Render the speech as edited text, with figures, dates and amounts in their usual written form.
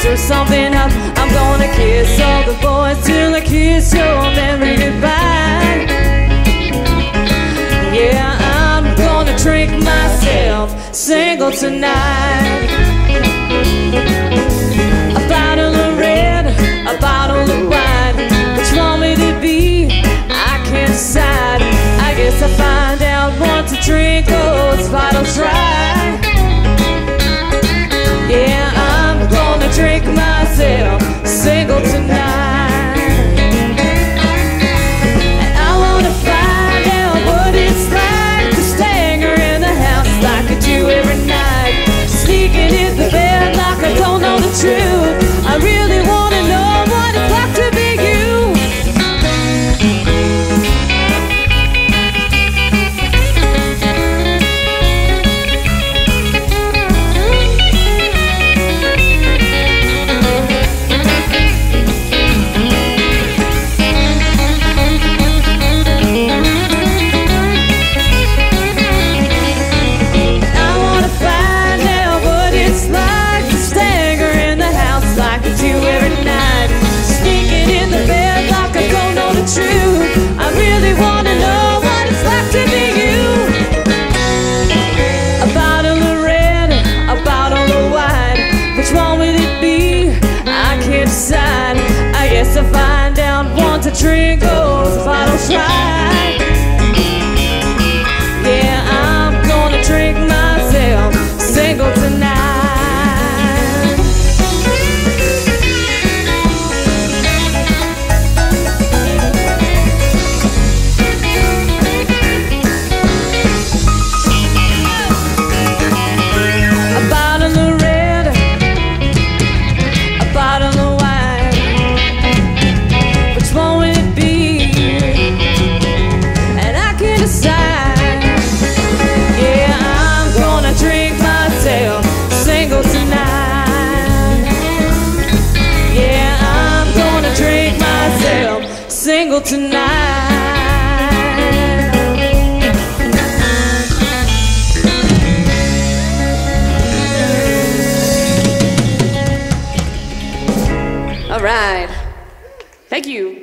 stir something up. I'm gonna kiss all the boys till I kiss your memory goodbye. Yeah, I'm gonna drink myself single tonight. A bottle of red, a bottle of wine. Which one will it be? I can't decide. I guess I'll find out once I drink those bottles dry. Yeah, I'm gonna drink myself single tonight. And I wanna find out what it's like to stagger in the house like I do every night, sneaking in the bed like I don't know the truth. I really wanna know what it's like to be you. I guess I'll find out once I drink those bottles right. Yeah, I'm gonna drink myself single tonight. A bottle of red, a bottle of wine. Which one will it be? And I can't decide. Yeah, I'm gonna drink myself single tonight. Yeah, I'm gonna drink myself single tonight. All right. Thank you.